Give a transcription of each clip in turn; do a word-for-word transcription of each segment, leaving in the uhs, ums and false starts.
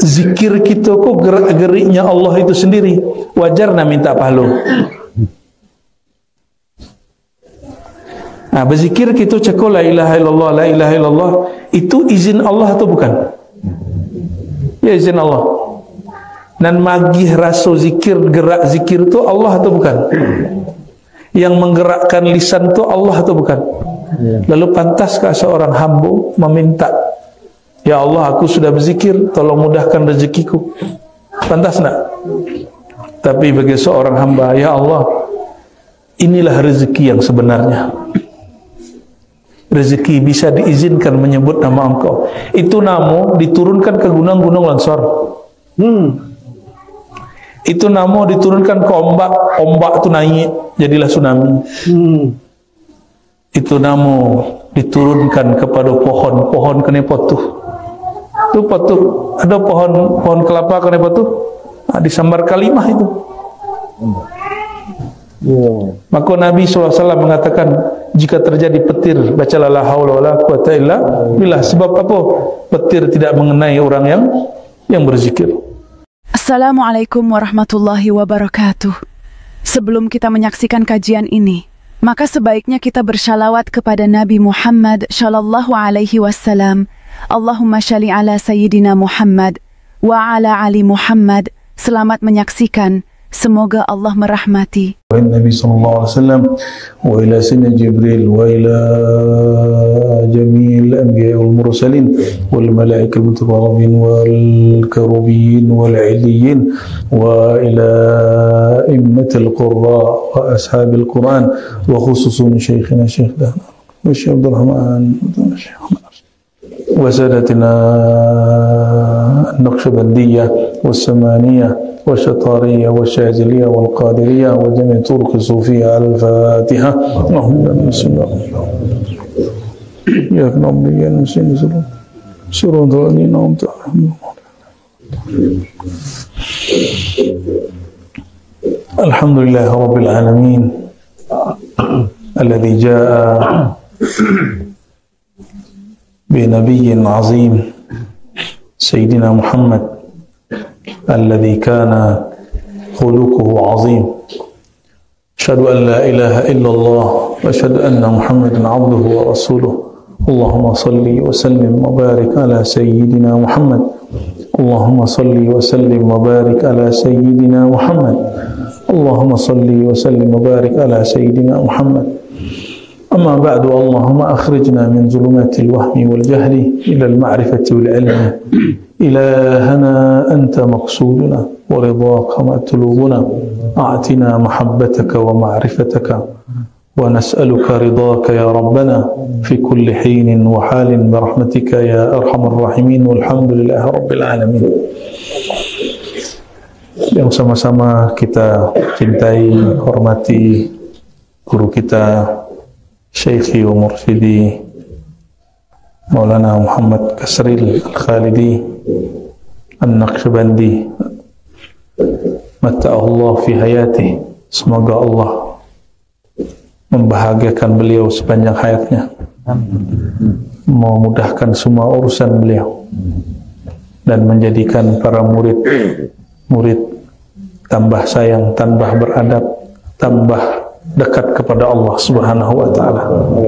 zikir kita kok gerak-geriknya Allah itu sendiri. Wajar nak minta pahala. Nah, berzikir kita cakap la ilaha illallah, la ilaha illallah, itu izin Allah atau bukan? Ya, izin Allah. Dan magih rasa zikir, gerak zikir itu Allah atau bukan? Yang menggerakkan lisan itu Allah atau bukan? Lalu pantaskah seorang hamba meminta, ya Allah, aku sudah berzikir, tolong mudahkan rezekiku? Pantas tak? Tapi bagi seorang hamba, ya Allah, inilah rezeki yang sebenarnya. Rezeki bisa diizinkan menyebut nama Engkau. Itu nama diturunkan ke gunung-gunung longsor. Hmm. Itu nama diturunkan ke ombak, ombak itu naik, jadilah tsunami. Hmm. Itu nama diturunkan kepada pohon, pohon kena patuh. Itu patuh, ada pohon pohon kelapa kena patuh, nah, disambar kalimah itu. Hmm. Yeah. Maka Nabi shallallahu alaihi wasallam mengatakan, jika terjadi petir, bacalah la haula wala quwata illa billah. Sebab apa? Petir tidak mengenai orang yang yang berzikir. Assalamualaikum warahmatullahi wabarakatuh. Sebelum kita menyaksikan kajian ini, maka sebaiknya kita bersalawat kepada Nabi Muhammad shallallahu alaihi wasallam. Allahumma shalli ala sayyidina Muhammad wa ala ali Muhammad. Selamat menyaksikan. Semoga Allah merahmati. Nabi sallallahu alaihi wasallam wa ila sayyidina Jibril wa ila jami'il anbiya wal mursalin wal malaikal mukarramin wal karubin wal iliyyin wa ila immatil qurra wa ashabil Quran wa khususun syekhina Syekh Dahlan wa Syekh Abdul Rahman wa sadatina an-Naqshbandiyah was-Samaniyah والشطارية والشاذلية والقادرية وجميع طرق الصوفية. الفاتحة. اللهم بسم الله يا نعبد يا نستعين صراط الذين أنعمت عليهم. الحمد لله رب العالمين الذي جاء بنبي عظيم سيدنا محمد الذي كان خلقه عظيم. أشهد أن لا إله إلا الله وأشهد أن محمدا عبده ورسوله. اللهم صل وسلم وبارك على سيدنا محمد. اللهم صل وسلم وبارك على سيدنا محمد. اللهم صل وسلم وبارك على سيدنا محمد. أما بعد، اللهم أخرجنا من ظلمات الوهم والجهل إلى المعرفة والعلم. إلهنا أنت مقصودنا ورضاك مطلوبنا. أعطنا محبتك ومعرفتك ونسألك رضاك يا ربنا في كل حين وحال برحمتك يا أرحم الراحمين. والحمد لله رب العالمين. Yang sama-sama kita cintai, hormati guru kita, Syekhi wa Mursyidi Maulana Muhammad Kasril Al-Khalidi An-Naqshbandi, mata'ahullah fi hayati. Semoga Allah membahagiakan beliau sepanjang hayatnya, memudahkan semua urusan beliau, dan menjadikan para murid murid tambah sayang, tambah beradab, tambah dekat kepada Allah Subhanahu wa taala.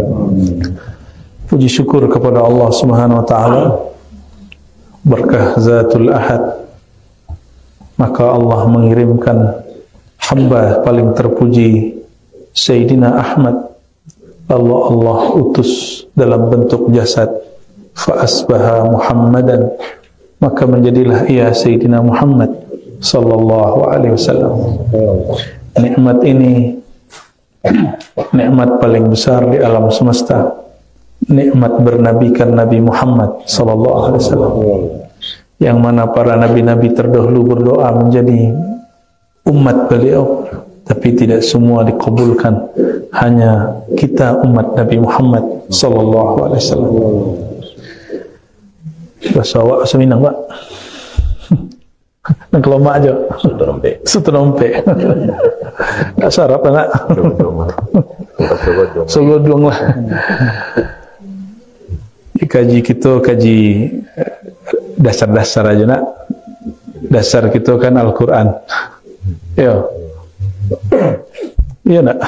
Puji syukur kepada Allah Subhanahu wa taala, berkah Zatul Ahad, maka Allah mengirimkan hamba paling terpuji, Sayyidina Ahmad. Allah Allah utus dalam bentuk jasad, fa asbaha Muhammadan, maka menjadilah ia Sayyidina Muhammad sallallahu alaihi wasallam. Nikmat ini nikmat paling besar di alam semesta, nikmat bernabikan Nabi Muhammad sallallahu alaihi wasallam, yang mana para nabi-nabi terdahulu berdoa menjadi umat beliau, tapi tidak semua dikabulkan. Hanya kita umat Nabi Muhammad sallallahu alaihi wasallam. Bahasa awak seminang Pak. Nak kelomak aja. Sutenompe. Sutenompe. Tak sarap nak. Sogodong lah. Kaji kita kaji dasar-dasar aja nak. Dasar kita kan Al-Quran. Ya. Iya nak.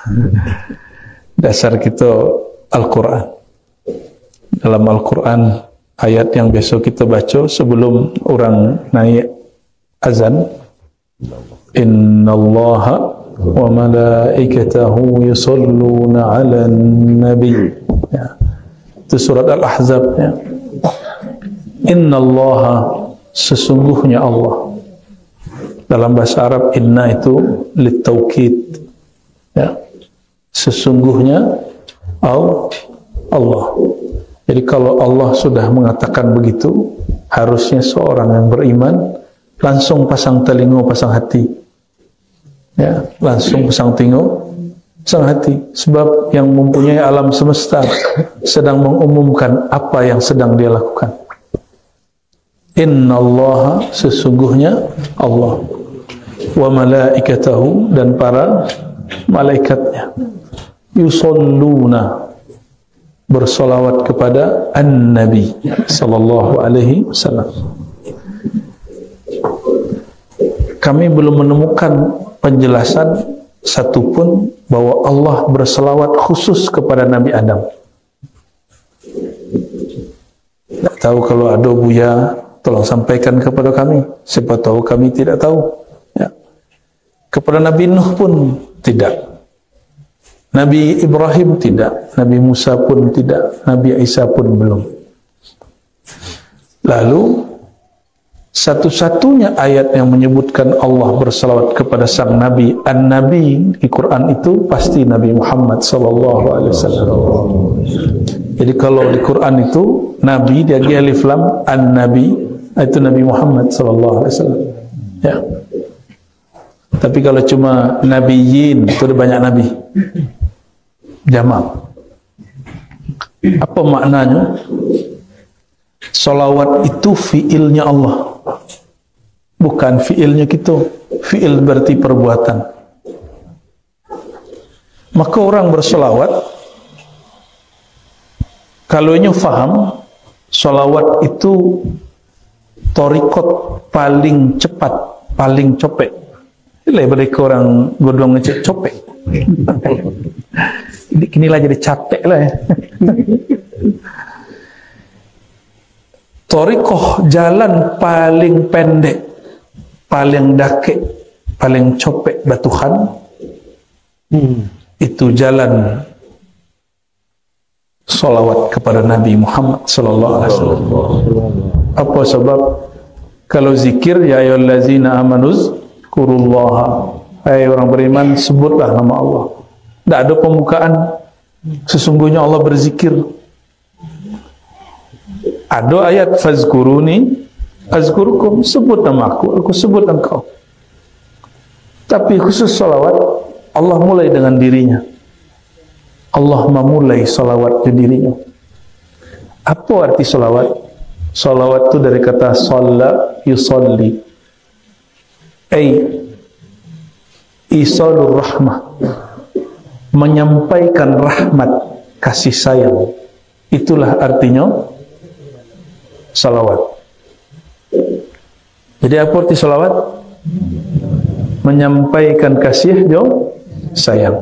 Dasar kita Al-Quran. Dalam Al-Quran, ayat yang biasa kita baca sebelum orang naik azan, innallaha wa malaikatahu yusalluna ala nabi. Ya. Itu surat Al-Ahzab. Ya. Innallaha, sesungguhnya Allah. Dalam bahasa Arab, inna itu litaukid. Ya. Sesungguhnya Allah. Jadi kalau Allah sudah mengatakan begitu, harusnya seorang yang beriman langsung pasang telinga, pasang hati. Ya, langsung pasang telinga, pasang hati. Sebab yang mempunyai alam semesta sedang mengumumkan apa yang sedang dia lakukan. Innallaha, sesungguhnya Allah, wa malaikatahu, dan para malaikatnya, yusalluna, bersolawat kepada an-nabi sallallahu alaihi wasallam. Kami belum menemukan penjelasan satupun bahwa Allah berselawat khusus kepada Nabi Adam. Tak tahu, kalau ada Buya tolong sampaikan kepada kami. Siapa tahu kami tidak tahu. Ya. Kepada Nabi Nuh pun tidak. Nabi Ibrahim tidak. Nabi Musa pun tidak. Nabi Isa pun belum. Lalu satu-satunya ayat yang menyebutkan Allah bersalawat kepada sang Nabi, An-Nabi, di Quran itu pasti Nabi Muhammad sallallahu alaihi wasallam. Jadi kalau di Quran itu Nabi dia alif lam, An-Nabi itu Nabi Muhammad sallallahu alaihi wasallam. Ya. Tapi kalau cuma Nabiyyin, itu ada banyak Nabi. Jamak. Apa maknanya? Salawat itu fiilnya Allah, bukan fiilnya kita. Fiil berarti perbuatan. Maka orang bersalawat, kalau ini faham, salawat itu torikot paling cepat, paling copek. Inilah mereka orang godong ngecek copek. Inilah jadi capek lah ya. Torikoh, jalan paling pendek, paling dakik, paling copek batuhan, hmm. itu jalan salawat kepada Nabi Muhammad sallallahu alaihi wasallam. Apa sebab? Kalau zikir, ya ayyuhallazina amanuz kurullaha, hai orang beriman, sebutlah nama Allah. Tidak ada pembukaan, sesungguhnya Allah berzikir. Ada ayat fazkuruni azkurukum, sebut nama aku, aku sebut engkau. Tapi khusus salawat, Allah mulai dengan dirinya. Allah memulai salawat di dirinya. Apa arti salawat? Salawat itu dari kata shalla yusalli, ay isalur rahmah, menyampaikan rahmat, kasih sayang. Itulah artinya salawat. Jadi apa arti salawat? Menyampaikan kasih jo sayang.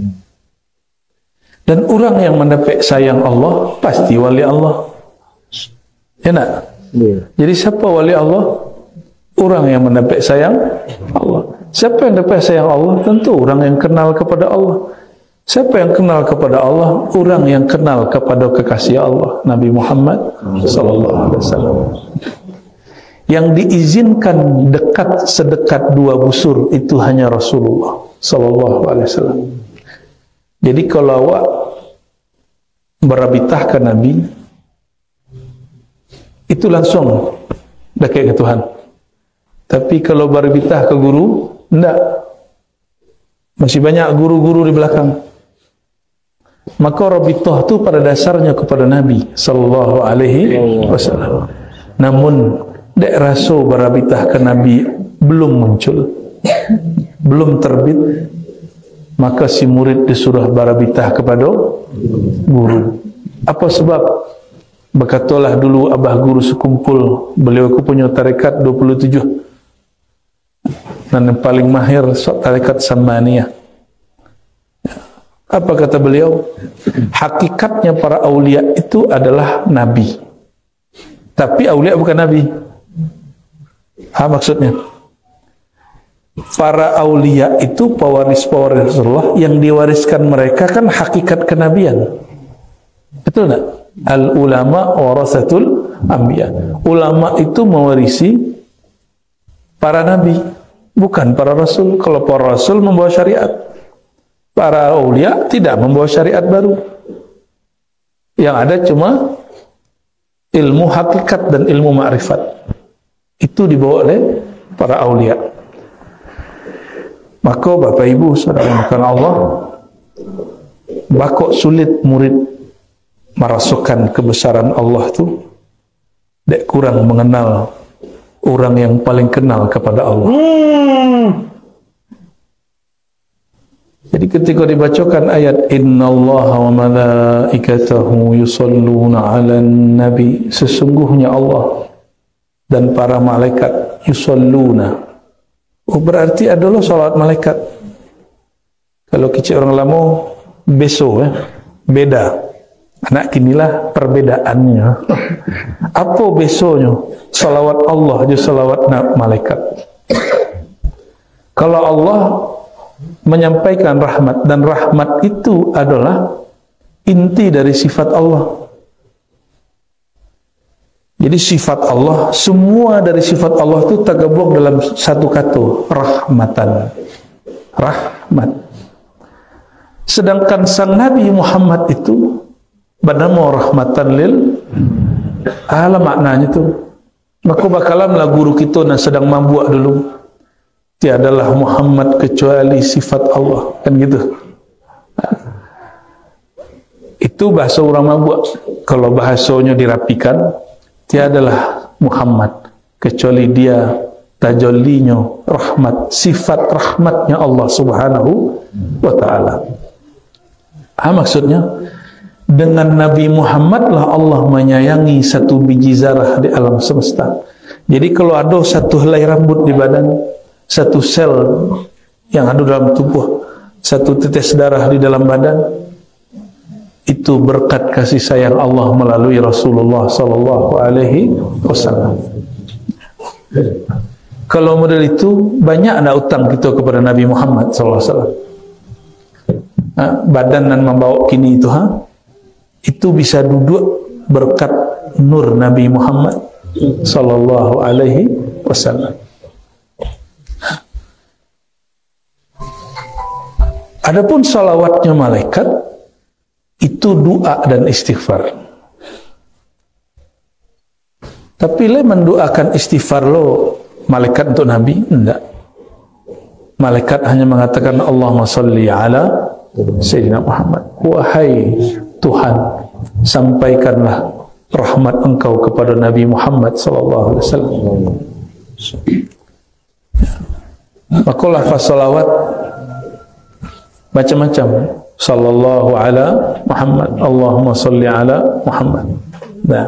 Dan orang yang mendapat sayang Allah pasti wali Allah. Ya nak? Yeah. Jadi siapa wali Allah? Orang yang mendapat sayang Allah. Siapa yang dapat sayang Allah? Tentu orang yang kenal kepada Allah. Siapa yang kenal kepada Allah? Orang yang kenal kepada kekasih Allah, Nabi Muhammad sallallahu alaihi wasallam. Yang diizinkan dekat sedekat dua busur itu hanya Rasulullah sallallahu alaihi wasallam. Jadi kalau awak berabitah ke Nabi, itu langsung dekat ke Tuhan. Tapi kalau berabitah ke guru, tidak. Masih banyak guru-guru di belakang. Maka rabitah itu pada dasarnya kepada Nabi sallallahu alaihi wasallam. Namun dek rasa berabitah ke Nabi belum muncul, belum terbit, maka si murid disuruh berabitah kepada guru. Apa sebab? Berkatalah dulu abah guru sekumpul, beliau aku punya tarekat dua puluh tujuh dan yang paling mahir tarekat Samaniyah. Apa kata beliau? Hakikatnya para aulia itu adalah nabi, tapi aulia bukan nabi. Apa maksudnya? Para aulia itu pewaris-pewaris Rasulullah, yang diwariskan mereka kan hakikat kenabian. Betul tak? Al ulama warasatul anbiya. Ulama itu mewarisi para nabi, bukan para rasul. Kalau para rasul membawa syariat, para aulia tidak membawa syariat baru. Yang ada cuma ilmu hakikat dan ilmu ma'rifat. Itu dibawa oleh para aulia. Maka Bapak Ibu saudara Allah, bakok sulit murid merasukan kebesaran Allah tu, dek kurang mengenal orang yang paling kenal kepada Allah. Hmm. Jadi ketika dibacakan ayat innallaha wa malaikatahu yusalluna 'alan nabi, sesungguhnya Allah dan para malaikat yusalluna, oh berarti adalah salat malaikat. Kalau kecil orang lama beso ya, beda. Anak kinilah perbedaannya. Apa besonya? Salawat Allah je salawat malaikat. Kalau Allah menyampaikan rahmat, dan rahmat itu adalah inti dari sifat Allah. Jadi sifat Allah, semua dari sifat Allah itu tergabung dalam satu kata, rahmatan. Rahmat. Sedangkan sang Nabi Muhammad itu bernama rahmatan lil alam, maknanya tu. Maka bakalanlah guru kita yang sedang mabuk dulu, tiadalah Muhammad kecuali sifat Allah, kan gitu. Itu bahasa orang mabuk. Kalau bahasanya dirapikan, tiadalah Muhammad kecuali dia tajallinya rahmat, sifat rahmatnya Allah subhanahu wa ta'ala. Ah, maksudnya dengan Nabi Muhammad lah Allah menyayangi satu biji zarah di alam semesta. Jadi kalau ada satu helai rambut di badan, satu sel yang ada dalam tubuh, satu tetes darah di dalam badan, itu berkat kasih sayang Allah melalui Rasulullah sallallahu alaihi wasallam. Kalau model itu, banyak ada utang kita kepada Nabi Muhammad sallallahu alaihi wasallam. Ha, badan dan membawa kini itu, ha? Itu bisa duduk berkat nur Nabi Muhammad sallallahu alaihi wasallam. Adapun salawatnya malaikat itu doa dan istighfar. Tapi le mendoakan istighfar lo malaikat untuk Nabi? Enggak. Malaikat hanya mengatakan Allahumma salli ala Sayyidina Muhammad. Wahai Tuhan, sampaikanlah rahmat Engkau kepada Nabi Muhammad sallallahu alaihi wasallam. Maka lafaz salawat macam-macam. Sallallahu ala Muhammad, Allahumma salli ala Muhammad. Nah.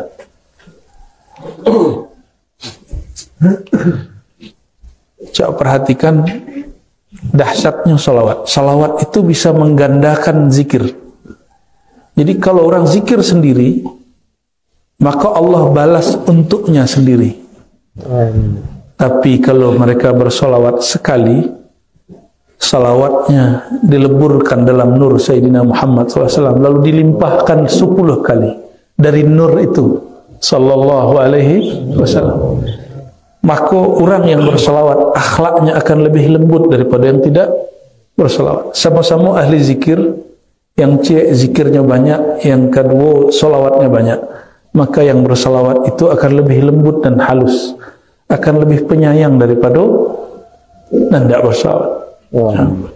Coba perhatikan dahsyatnya salawat. Salawat itu bisa menggandakan zikir. Jadi kalau orang zikir sendiri, maka Allah balas untuknya sendiri. Hmm. Tapi kalau mereka bersolawat sekali, salawatnya dileburkan dalam nur Sayyidina Muhammad sallallahu alaihi wasallam, lalu dilimpahkan sepuluh kali dari nur itu sallallahu alaihi wasallam. Maka orang yang bersolawat akhlaknya akan lebih lembut daripada yang tidak bersolawat. Sama-sama ahli zikir, yang cek zikirnya banyak, yang kedua solawatnya banyak, maka yang bersolawat itu akan lebih lembut dan halus, akan lebih penyayang daripada yang tidak bersolawat. Wow.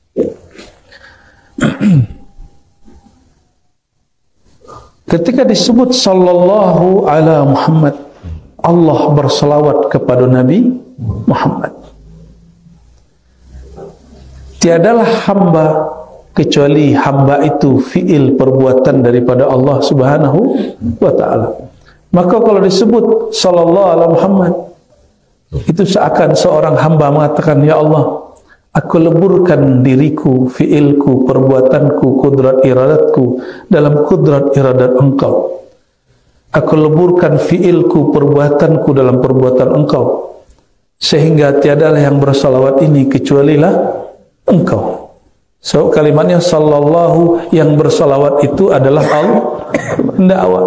Ketika disebut sallallahu ala Muhammad, Allah berselawat kepada Nabi Muhammad. Tiadalah hamba kecuali hamba itu fi'il perbuatan daripada Allah subhanahu wa ta'ala. Maka kalau disebut sallallahu ala Muhammad, Itu seakan seorang hamba mengatakan, ya Allah, aku leburkan diriku, fi'ilku, perbuatanku, kudrat iradatku dalam kudrat iradat Engkau. Aku leburkan fi'ilku, perbuatanku dalam perbuatan Engkau, sehingga tiadalah yang bersalawat ini kecualilah Engkau. So kalimatnya sallallahu, yang bersalawat itu adalah Allah, tidak awak.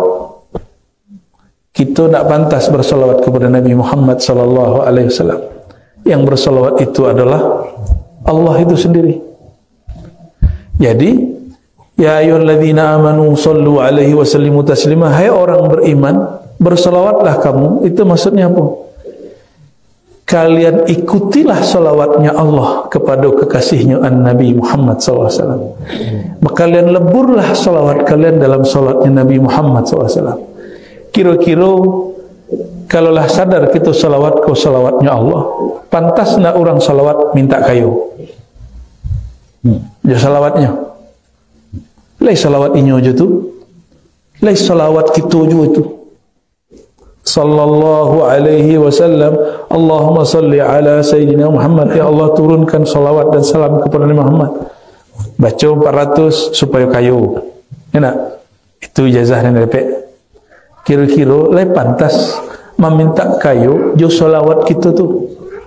Kita tak pantas bersalawat kepada Nabi Muhammad sallallahu alaihi wasallam. Yang bersalawat itu adalah Allah itu sendiri. Jadi, ya ayyuhalladzina amanu sallu alaihi wa sallimu taslima, hai orang beriman, bersalawatlah kamu. Itu maksudnya apa? Kalian ikutilah salawatnya Allah kepada kekasihnya An-Nabi Muhammad sallallahu alaihi wasallam. Maka kalian leburlah salawat kalian dalam salatnya Nabi Muhammad sallallahu alaihi wasallam. Kira-kira kalaulah sadar kita salawat ke salawatnya Allah, pantas nak orang salawat minta kayu. Hmm. Ya salawatnya. Lai salawat inyo je tu. Lai salawat kita je tu. Sallallahu alaihi wasallam, Allahumma salli ala Sayyidina Muhammad. Ya Allah, turunkan salawat dan salam kepada Nabi Muhammad. Baca empat ratus supaya kayu. Enak? Itu ijazah dan repek. Kira-kira lai pantas meminta kayu jo salawat kita tu.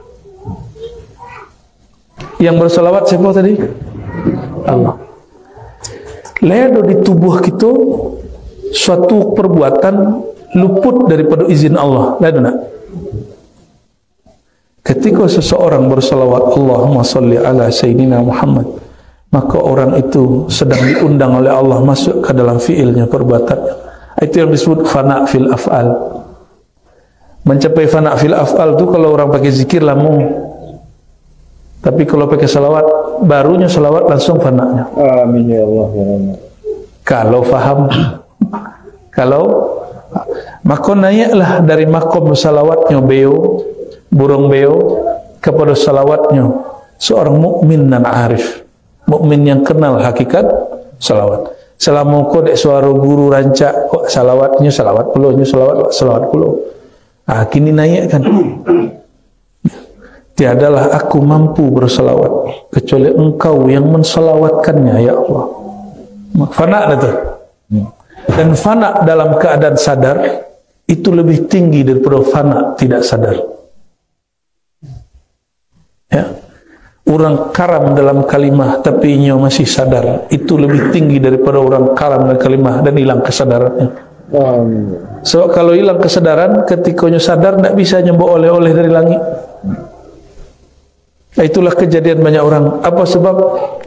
Yang bersalawat siapa tadi? Allah. Lai ada di tubuh kita suatu perbuatan luput daripada izin Allah. Lai ada nak? Ketika seseorang bersalawat Allahumma salli ala Sayyidina Muhammad, maka orang itu sedang diundang oleh Allah masuk ke dalam fiilnya, perbuatannya. Itu yang disebut fana fil af'al. Mencapai fana fil af'al tu kalau orang pakai zikir lama. Tapi kalau pakai salawat, barunya salawat langsung fananya. Amin ya Allah. Kalau faham, kalau maka naiklah dari makom salawatnya beliau, burung beliau, kepada salawatnya seorang mukmin dan arif, mukmin yang kenal hakikat salawat. Selama kau dek suara guru rancak, kok salawatnya salawat puluh, salawat salawat puluh. Ah, kini naik kan. Tiadalah aku mampu bersalawat kecuali Engkau yang mensalawatkannya, ya Allah. Fana itu. Dan fana dalam keadaan sadar itu lebih tinggi daripada fana tidak sadar. Ya. Orang karam dalam kalimah tapi ia masih sadar, itu lebih tinggi daripada orang karam dalam kalimah dan hilang kesadarannya. Sebab so, kalau hilang kesadaran, ketika ia sadar tak bisa nyembok oleh-oleh dari langit. Itulah kejadian banyak orang. Apa sebab?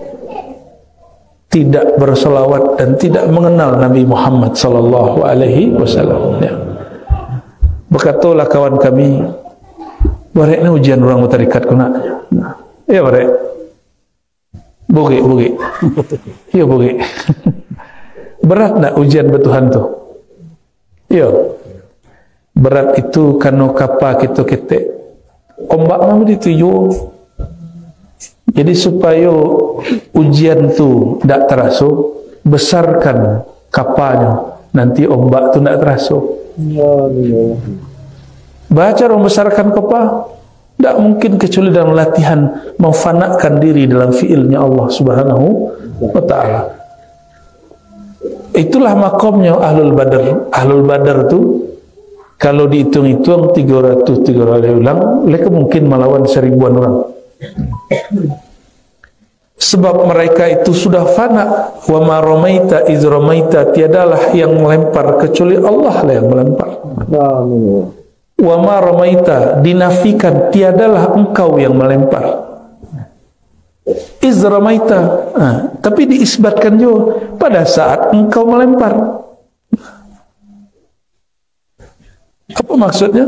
Tidak bersalawat dan tidak mengenal Nabi Muhammad sallallahu alaihi wasallam. Ya. Berkatalah kawan kami, bareknya ujian orang bertarikat kuna. Nah. Ya barek. Boge, boge. Ya boge. Berat tak ujian bertuhan tu? Ya. Berat itu karena kapal kita ketek. Ombak nama dituju. Jadi supaya ujian tu tak terasa, besarkan kapalnya. Nanti ombak tu tak terasa. Baca orang besarkan kapal. Tak mungkin kecuali dalam latihan memfanakkan diri dalam fiilnya Allah Subhanahu wa ta'ala. Itulah makamnya Ahlul Badar. Ahlul Badar tu kalau dihitung-hitung tiga ratus tiga ratus ulang, mereka mungkin melawan seribuan orang. Sebab mereka itu sudah fana. Wa ma ramaita iz ramaita, tiadalah yang melempar kecuali Allah lah yang melempar. Amin. Wa ma ramaita, dinafikan, tiadalah engkau yang melempar. Iz ramaita, nah, tapi diisbatkan juga pada saat engkau melempar. Apa maksudnya?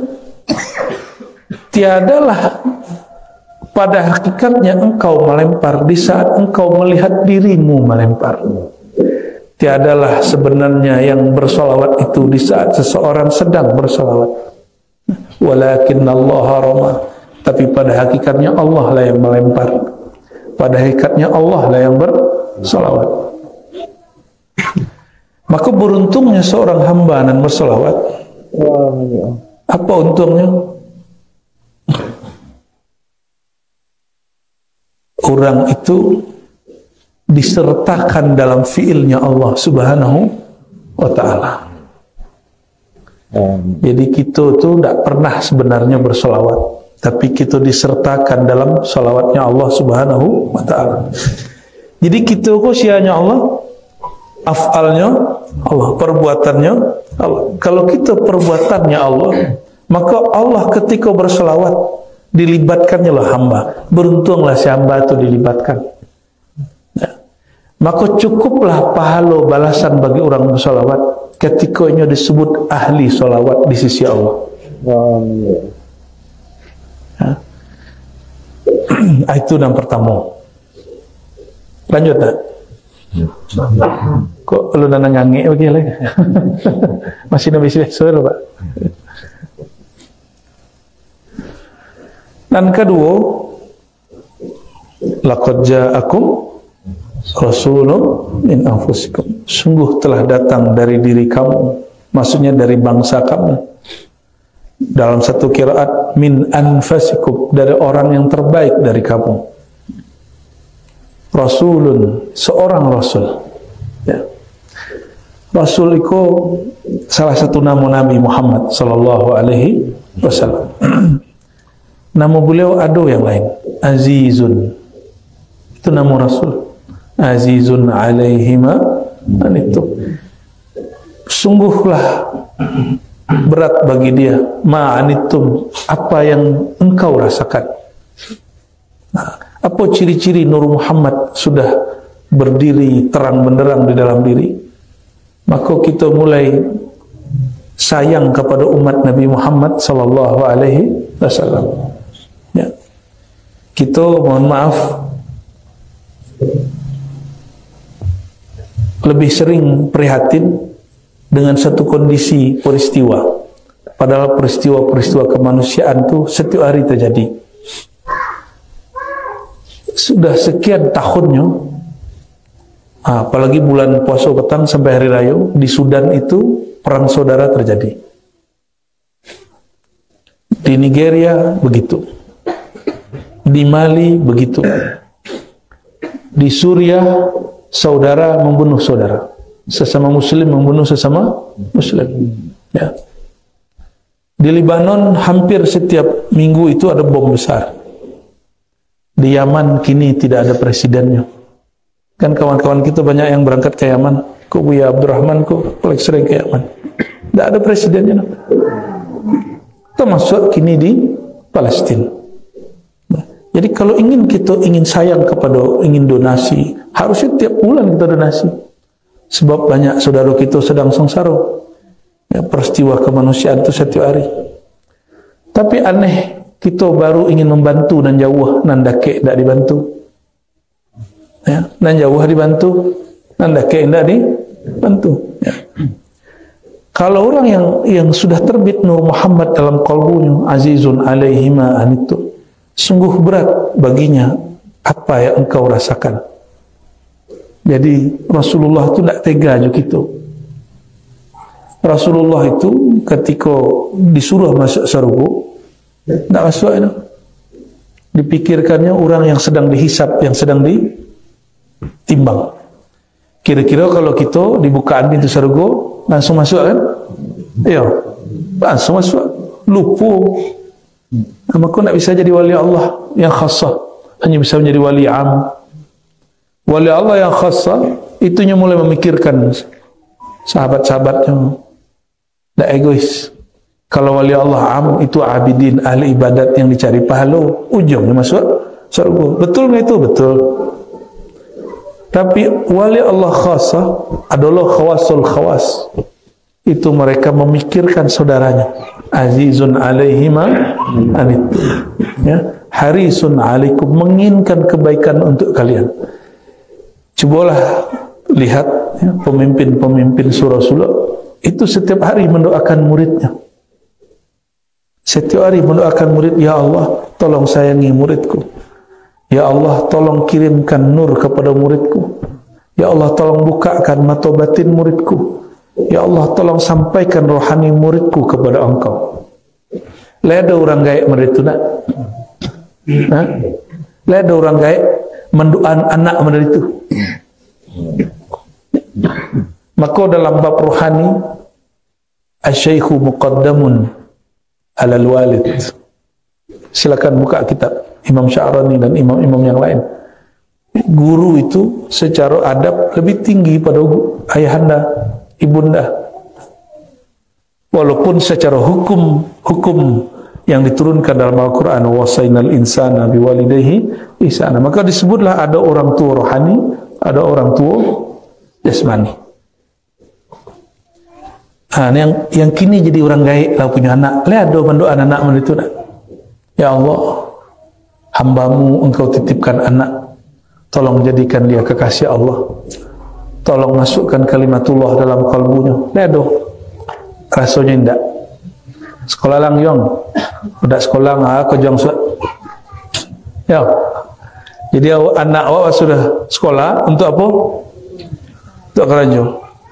Tiadalah pada hakikatnya engkau melempar di saat engkau melihat dirimu melempar. Tiadalah sebenarnya yang bersolawat itu di saat seseorang sedang bersolawat. Walakin Allah rama, tapi pada hakikatnya Allah lah yang melempar. Pada hakikatnya Allah lah yang bersolawat. Maka beruntungnya seorang hamba dan bersolawat. Apa untungnya? orang itu disertakan dalam fiilnya Allah Subhanahu wa ta'ala. Jadi kita tu tak pernah sebenarnya bersolawat, tapi kita disertakan dalam solawatnya Allah Subhanahu wa ta'ala. Jadi kita kok sianya Allah, af'alnya Allah, perbuatannya Allah. Kalau kita perbuatannya Allah, maka Allah ketika bersolawat dilibatkannya lah hamba. Beruntunglah si hamba itu dilibatkan. Ya. Maka cukuplah pahala balasan bagi orang bersolawat ketikanya disebut ahli solawat di sisi Allah. Ya. Itu yang pertama. Lanjut tak? Kok lu nana ngangik bagi lagi? Masih nabi suara Pak. Dan kedua, laqad ja'akum rasulun min anfusikum. Sungguh telah datang dari diri kamu, maksudnya dari bangsa kamu. Dalam satu qiraat min anfusikum, dari orang yang terbaik dari kamu. Rasulun, seorang rasul. Ya. Rasul itu salah satu nama Nabi Muhammad sallallahu alaihi wasallam. Nama beliau ada yang lain, Azizun. Itu nama Rasul. Azizun alaihima anitum. Sungguhlah berat bagi dia ma'anitum, apa yang engkau rasakan. Nah, apa ciri-ciri Nur Muhammad sudah berdiri terang benderang di dalam diri? Maka kita mulai sayang kepada umat Nabi Muhammad sallallahu alaihi wasallam. Ya. Kita mohon maaf lebih sering prihatin dengan satu kondisi peristiwa, padahal peristiwa-peristiwa kemanusiaan itu setiap hari terjadi. Sudah sekian tahunnya, apalagi bulan puasa petang sampai hari raya, di Sudan itu perang saudara terjadi. Di Nigeria begitu. Di Mali begitu. Di Suriah saudara membunuh saudara, sesama muslim membunuh sesama muslim. Ya. Di Lebanon hampir setiap minggu itu ada bom besar. Di Yaman kini tidak ada presidennya. Kan kawan-kawan kita banyak yang berangkat ke Yaman. Kok Buya Abdurrahman kok paling sering ke Yaman? Tidak ada presidennya. Termasuk kini di Palestina. Jadi kalau ingin kita ingin sayang kepada, ingin donasi, harusnya tiap bulan kita donasi. Sebab banyak saudara kita sedang sengsara. Ya, peristiwa kemanusiaan itu setiap hari. Tapi aneh, kita baru ingin membantu dan jauh, nan dake tidak dibantu. Ya, nan jauh dibantu, nan dake tidak dibantu. Ya. Kalau orang yang yang sudah terbit Nur Muhammad dalam kalbunya, azizun alaihima anitu, sungguh berat baginya apa yang engkau rasakan. Jadi Rasulullah itu tidak tega juga itu. Rasulullah itu ketika disuruh masuk surga, tidak masuk itu. Dipikirkannya orang yang sedang dihisap, yang sedang ditimbang. Kira-kira kalau kita dibukaan pintu surga, langsung masuk kan? Iya, langsung masuk. Lupa. Maka tidak bisa jadi wali Allah yang khasah, hanya bisa menjadi wali am. Wali Allah yang khasah itunya mulai memikirkan sahabat-sahabatnya, tidak egois. Kalau wali Allah am itu abidin, ahli ibadat yang dicari pahala, ujungnya masuk surga. Betul nggak itu? Betul. Tapi wali Allah khasah adalah khawasul khawas. Itu mereka memikirkan saudaranya. Azizun alaihima anitu, ya, harisun alaikum, menginginkan kebaikan untuk kalian. Cobalah lihat ya, pemimpin-pemimpin surah-surah itu setiap hari mendoakan muridnya. Setiap hari mendoakan murid, ya Allah tolong sayangi muridku, ya Allah tolong kirimkan nur kepada muridku, ya Allah tolong bukakan mata batin muridku, ya Allah tolong sampaikan rohani muridku kepada engkau. Lihat ada orang gaib murid itu nak? Nah, lihat ada orang gaib mendoakan anak model itu. Maka dalam bab rohani, asy-syaikhu muqaddamun alal walid. Silakan buka kitab Imam Sya'rani dan imam-imam yang lain. Guru itu secara adab lebih tinggi pada ayahanda, ibunda. Walaupun secara hukum hukum yang diturunkan dalam Al-Quran, wasainal insana biwalidayhi ihsana, maka disebutlah ada orang tua rohani, ada orang tua jasmani. Ah, yang yang kini jadi orang gaib lah punya anak, lihat doa mendoa anak itu nak. Ya Allah, hambamu engkau titipkan anak, tolong jadikan dia kekasih Allah, tolong masukkan kalimatullah dalam kalbunya. Lihat doa, rasanya indah. Sekolah lang yong, udah sekolah ngah kejang suat. Ya, jadi anak awak sudah sekolah untuk apa? Untuk kerja.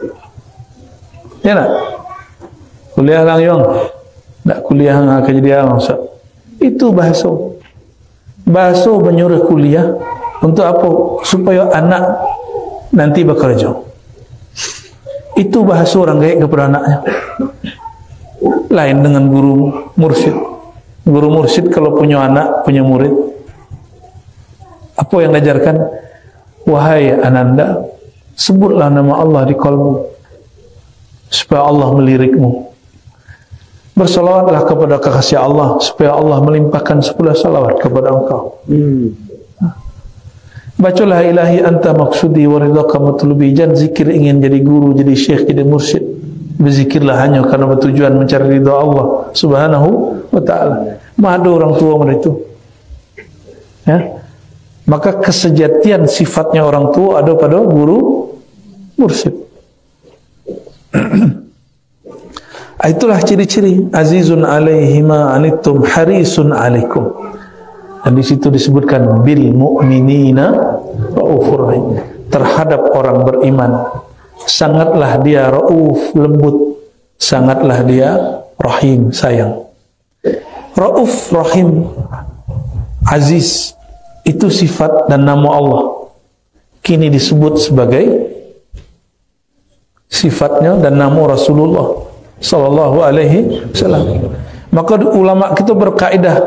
Ya nak, kuliah lang yong, nak kuliah ngah kerja dia maksud. Itu bahasa, bahasa menyuruh kuliah untuk apa? Supaya anak nanti bekerja. Itu bahasa orang gaib kepada anaknya. Lain dengan guru mursyid. Guru mursyid kalau punya anak, punya murid, apa yang diajarkan? Wahai ananda, sebutlah nama Allah di kalbu supaya Allah melirikmu. Bersalawatlah kepada kekasih Allah supaya Allah melimpahkan sepuluh salawat kepada engkau. Hmm. Bacalah ilahi anta maksudi wa ridhaka matlubi. Jangan zikir ingin jadi guru, jadi syekh, jadi mursyid. Berzikirlah hanya karena bertujuan mencari ridha Allah subhanahu wa ta'ala. Ada orang tua mereka itu, ya. Maka kesejatian sifatnya orang tua ada pada guru mursyid. Itulah ciri-ciri azizun alaihi ma anittum harisun alaikum. Dan di situ disebutkan bil mu'minina raufur rahim. Terhadap orang beriman sangatlah dia rauf, lembut, sangatlah dia rahim, sayang. Rauf, rahim, aziz, itu sifat dan nama Allah. Kini disebut sebagai sifatnya dan nama Rasulullah sallallahu alaihi wasallam. Maka ulama kita berkaidah,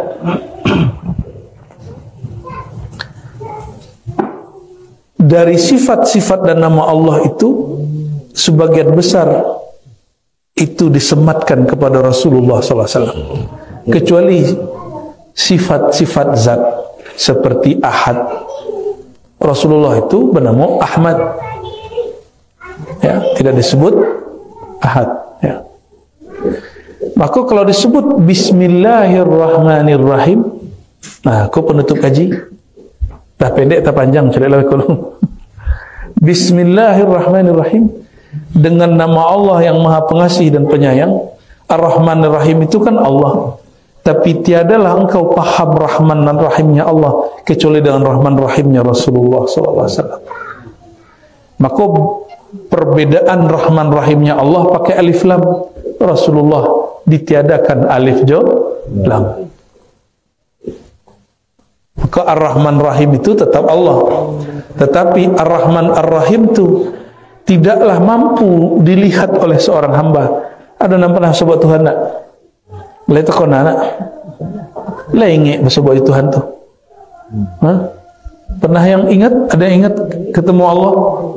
dari sifat-sifat dan nama Allah itu sebagian besar itu disematkan kepada Rasulullah sallallahu alaihi wasallam, kecuali sifat-sifat zat seperti Ahad. Rasulullah itu bernama Ahmad, ya, tidak disebut Ahad, ya. Maka kalau disebut Bismillahirrahmanirrahim, nah, aku penutup kaji dah pendek tak panjang, carilah kalau Bismillahirrahmanirrahim, dengan nama Allah yang Maha Pengasih dan Penyayang. Ar-Rahmanir-Rahim itu kan Allah, tapi tiadalah engkau paham Rahman dan Rahimnya Allah kecuali dengan Rahman Rahimnya Rasulullah sallallahu alaihi wasallam. Maka perbedaan Rahman Rahimnya Allah pakai alif lam, Rasulullah ditiadakan alif jo lam. Maka Ar-Rahman Rahim itu tetap Allah, tetapi Ar-Rahman Ar-Rahim itu tidaklah mampu dilihat oleh seorang hamba. Ada yang pernah sebut Tuhan tak? Boleh tu kau nak? Lah ingat sebut Tuhan tu? Ha? Pernah yang ingat? Ada yang ingat ketemu Allah?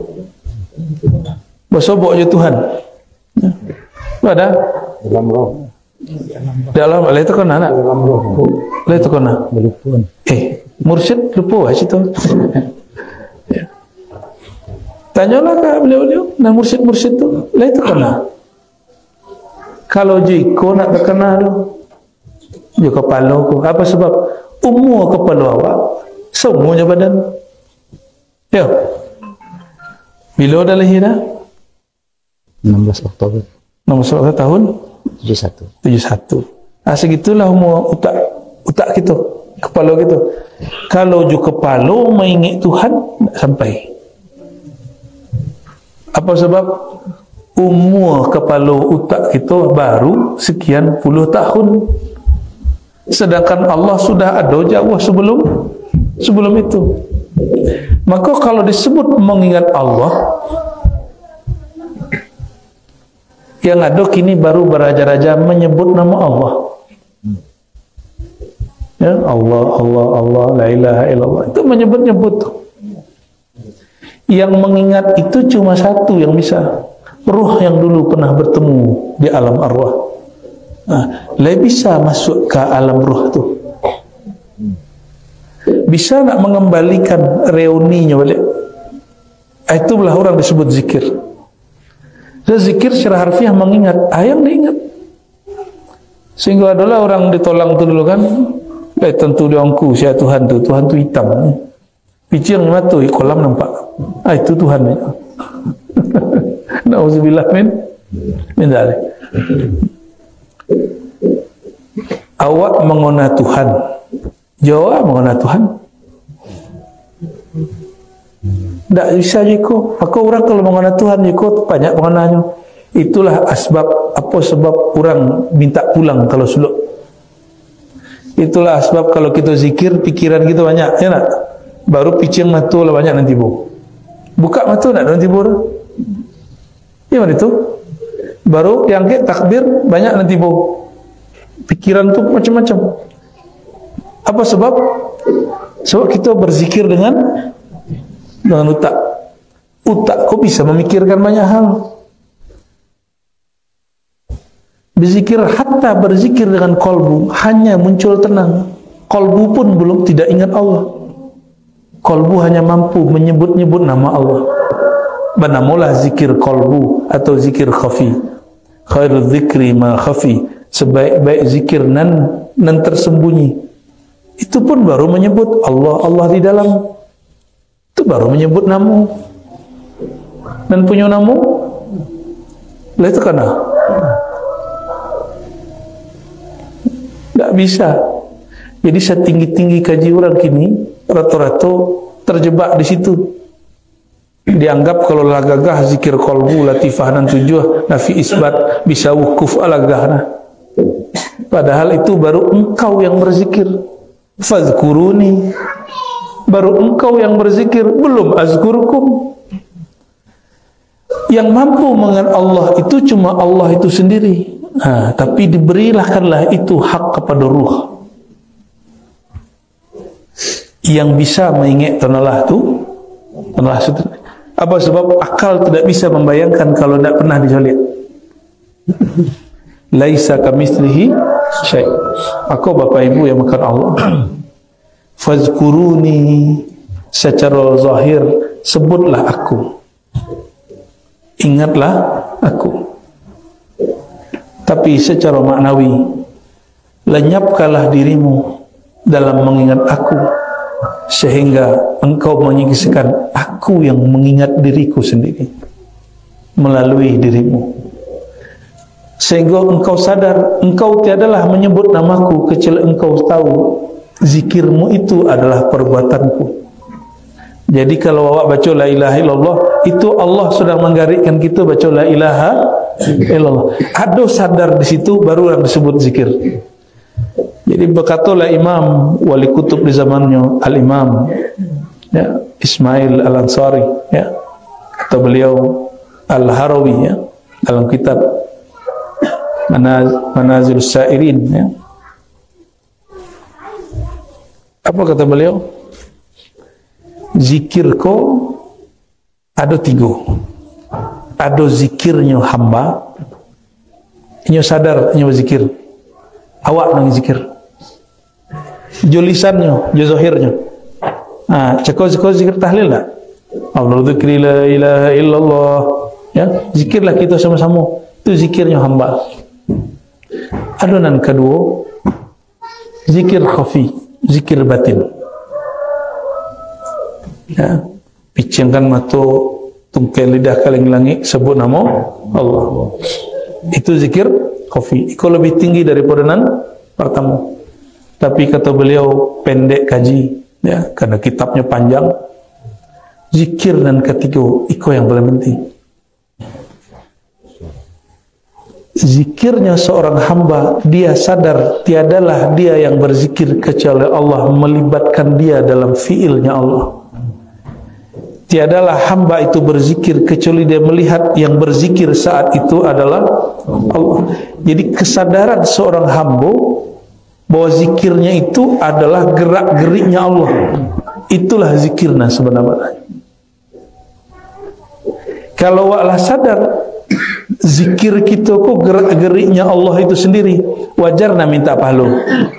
Bersobok je Tuhan. Ada? Dalam roh. Dalam, boleh tu kau nak? Dalam roh. Boleh tu kau nak? Eh, mursyid lupa lah situ. Ya. Tanyalah ke beliau-beliau, nah mursyid-mursyid tu, lah itu kena. Kalau jika nak terkenal tu, je kepala aku. Apa sebab? Umur kepala awak, semuanya badan. Ya. Bila dah lahir dah? enam belas Oktober enam belas Oktober tahun? tujuh puluh satu. tujuh puluh satu. Ah, segitulah umur utak, utak kita, kepala kita. Kalau je kepala mengingat Tuhan, tak sampai. Apa sebab? Umur kepala utak kita baru sekian puluh tahun, sedangkan Allah sudah ada jauh sebelum sebelum itu. Maka kalau disebut mengingat Allah, yang ada kini baru beraja-raja menyebut nama Allah. Ya, Allah, Allah, Allah, la ilaha illallah. Itu menyebut-nyebut. Yang mengingat itu cuma satu yang bisa. Ruh yang dulu pernah bertemu di alam arwah. Nah, lebih bisa masuk ke alam ruh tu. Bisa nak mengembalikan reuninya balik. Itulah orang disebut zikir. Dan zikir secara harfiah mengingat, ayang diingat. Sehingga adalah orang ditolong tu dulu kan, eh tentu diangku siapa Tuhan tu, Tuhan tu hitam. Picing matu kolam nampak. Ah itu Tuhan ni. Nauzubillah min min dzalik. Awak mengona Tuhan. Jawab mengona Tuhan. Tak bisa jiko. Maka orang kalau mengona Tuhan jiko banyak mengonanya. Itulah asbab apa sebab orang minta pulang kalau suluk. Itulah asbab kalau kita zikir pikiran kita banyak, ya nak? Baru picing matu lah banyak nanti bu. Buka matu nak nanti bu. Ya mana itu? Baru diangkat takbir banyak nanti bu. Pikiran tu macam-macam. Apa sebab? Sebab kita berzikir dengan dengan utak. Utak kau bisa memikirkan banyak hal. Berzikir, hatta berzikir dengan kolbu hanya muncul tenang. Kolbu pun belum tidak ingat Allah. Kolbu hanya mampu menyebut-nyebut nama Allah. Banamulah zikir kolbu atau zikir khafi. Khairul zikri ma khafi. Sebaik-baik zikir nan nan tersembunyi. Itu pun baru menyebut Allah, Allah di dalam. Itu baru menyebut nama. Dan punya nama. Lah itu kana. Tak bisa. Jadi setinggi-tinggi kaji orang kini, rata-rata terjebak di situ. Dianggap kalau lagagah zikir kolbu, latifah dan tujuh, nafi isbat, bisa wukuf alagah. Nah. Padahal itu baru engkau yang berzikir. Fazkuruni. Baru engkau yang berzikir, belum azkurukum. Yang mampu mengenal Allah itu cuma Allah itu sendiri. Ha, tapi diberilah itu hak kepada ruh yang bisa mengingat tenalah tu tenalah itu. Apa sebab akal tidak bisa membayangkan kalau tidak pernah dilihat. Laisa kamitslihi syai'. Aku Bapak Ibu yang makan Allah. Fazkuruni, secara zahir sebutlah aku. Ingatlah aku. Tapi secara maknawi, lenyapkanlah dirimu dalam mengingat aku, sehingga engkau menyaksikan aku yang mengingat diriku sendiri melalui dirimu, sehingga engkau sadar engkau tiadalah menyebut namaku kecuali engkau tahu zikirmu itu adalah perbuatanku. Jadi kalau awak baca la ilaha illallah, itu Allah sedang menggariskan kita baca la ilaha illallah. Ada sadar di situ baru yang disebut zikir. Jadi berkatalah Imam Wali Kutub di zamannya Al-Imam ya, Ismail Al-Ansari ya, kata beliau Al-Harawi ya, dalam kitab Manaz Manazilus Sa'irin ya. Apa kata beliau? Zikir ko ada tiga. Ada zikirnya hamba, inyo sadar inyo berzikir, awak nang zikir. Jo lisannya, jo zahirnya. Ah, cekau-cekau zikir tahlil tak? Allah dzikri la ilaha illallah. Ya, zikirlah kita sama-sama. Itu zikirnya hamba. Ada nan kedua, zikir khafi, zikir batin. Ya, picingkan mata, tungkai lidah kaling langit, sebut nama Allah. Itu zikir khafi. Itu lebih tinggi daripada nan pertama. Tapi kata beliau pendek kaji, ya, karena kitabnya panjang. Zikir dan ketiga, itu yang paling penting. Zikirnya seorang hamba, dia sadar tiadalah dia yang berzikir kecuali Allah melibatkan dia dalam fiilnya Allah. tiadalah hamba itu berzikir kecuali dia melihat yang berzikir saat itu adalah Allah. Jadi kesadaran seorang hamba bahwa zikirnya itu adalah gerak-geriknya Allah, itulah zikirna sebenarnya. Kalau waklah sadar zikir kita kok gerak-geriknya Allah itu sendiri, wajar nak minta pahala.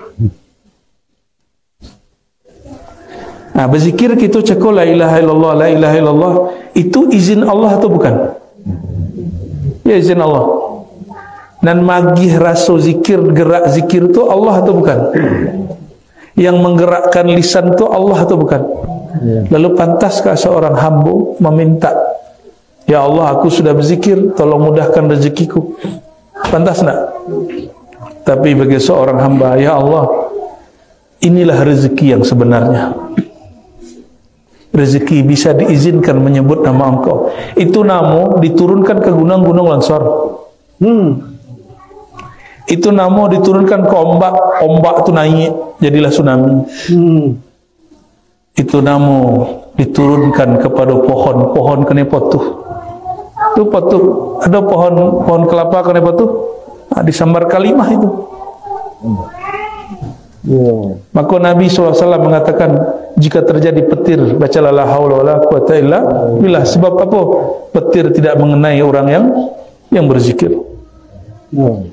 Nah, berzikir kita cakap la ilaha illallah, la ilaha illallah, itu izin Allah atau bukan? Ya, izin Allah. Dan magih rasa zikir, gerak zikir itu Allah atau bukan? Yang menggerakkan lisan itu Allah atau bukan? Lalu pantaskah seorang hamba meminta, ya Allah, aku sudah berzikir, tolong mudahkan rezekiku? Pantas tak? Tapi bagi seorang hamba, ya Allah, inilah rezeki yang sebenarnya. Rezeki bisa diizinkan menyebut nama Engkau. Itu nama diturunkan ke gunung-gunung longsor. Hmm. Itu nama diturunkan ke ombak, ombak itu naik, jadilah tsunami. Hmm. Itu nama diturunkan kepada pohon, pohon kena potuh. Itu potuh, ada pohon pohon kelapa kena potuh, nah, disambar kalimah itu. Hmm. Yeah. Maka Nabi shallallahu alaihi wasallam mengatakan, jika terjadi petir, bacalah la haula wala quwata illa billah. Sebab apa? Petir tidak mengenai orang yang yang berzikir. Yeah.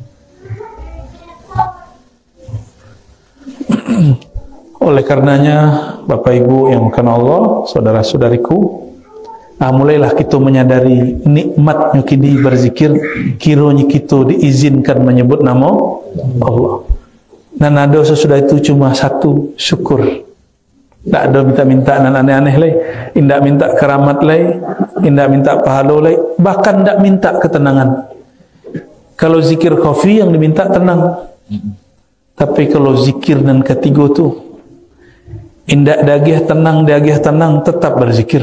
Oleh karenanya, Bapak Ibu yang bukan Allah, saudara-saudariku, nah, mulailah kita menyadari nikmatnya kini berzikir, kiranya kita diizinkan menyebut nama Allah. Dan ada sesudah itu cuma satu, syukur. Tak ada minta-minta dan aneh-aneh lagi, tidak minta keramat lagi, tidak minta pahala lagi, bahkan tidak minta ketenangan. Kalau zikir khafi yang diminta tenang. Tapi kalau zikir dan ketiga tu, indak dagih tenang, dagih tenang, tetap berzikir.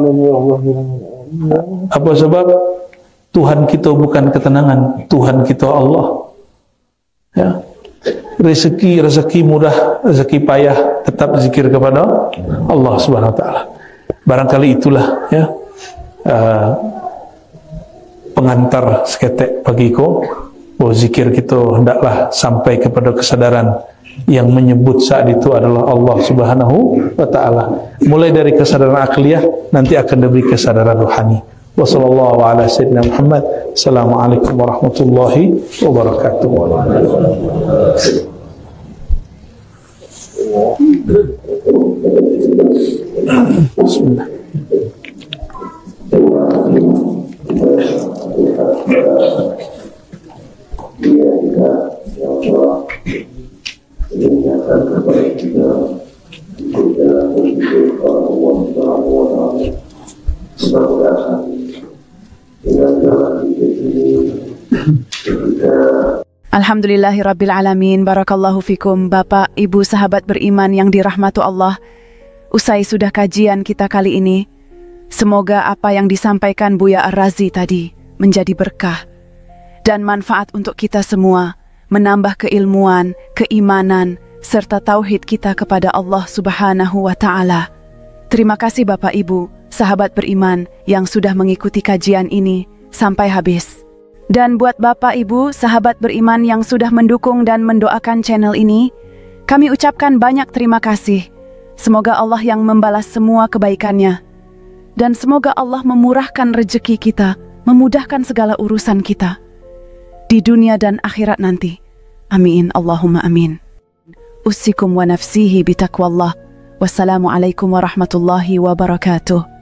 Apa sebab? Tuhan kita bukan ketenangan, Tuhan kita Allah. Ya. Rezeki, rezeki mudah, rezeki payah, tetap zikir kepada Allah Subhanahu Wa Taala. Barangkali itulah ya uh, pengantar seketek bagiku, bahwa zikir kita hendaklah sampai kepada kesadaran yang menyebut saat itu adalah Allah Subhanahu Wa Taala. Mulai dari kesadaran akliyah, nanti akan diberi kesadaran rohani. Wassallallahu ala sayyidina Muhammad. Assalamualaikum warahmatullahi wabarakatuh. Bismillah. Alhamdulillahirrabbilalamin. Barakallahu fikum, Bapak, Ibu, sahabat beriman yang dirahmati Allah. Usai sudah kajian kita kali ini, semoga apa yang disampaikan Buya Ar-Razi tadi menjadi berkah dan manfaat untuk kita semua, menambah keilmuan, keimanan, serta tauhid kita kepada Allah Subhanahu Wa Taala. Terima kasih Bapak Ibu, sahabat beriman yang sudah mengikuti kajian ini sampai habis. Dan buat Bapak Ibu, sahabat beriman yang sudah mendukung dan mendoakan channel ini, kami ucapkan banyak terima kasih. Semoga Allah yang membalas semua kebaikannya. Dan semoga Allah memurahkan rezeki kita, memudahkan segala urusan kita di dunia dan akhirat nanti. Amin, Allahumma amin. Usikum wa nafsihi bitaqwallah. Wassalamualaikum warahmatullahi wabarakatuh.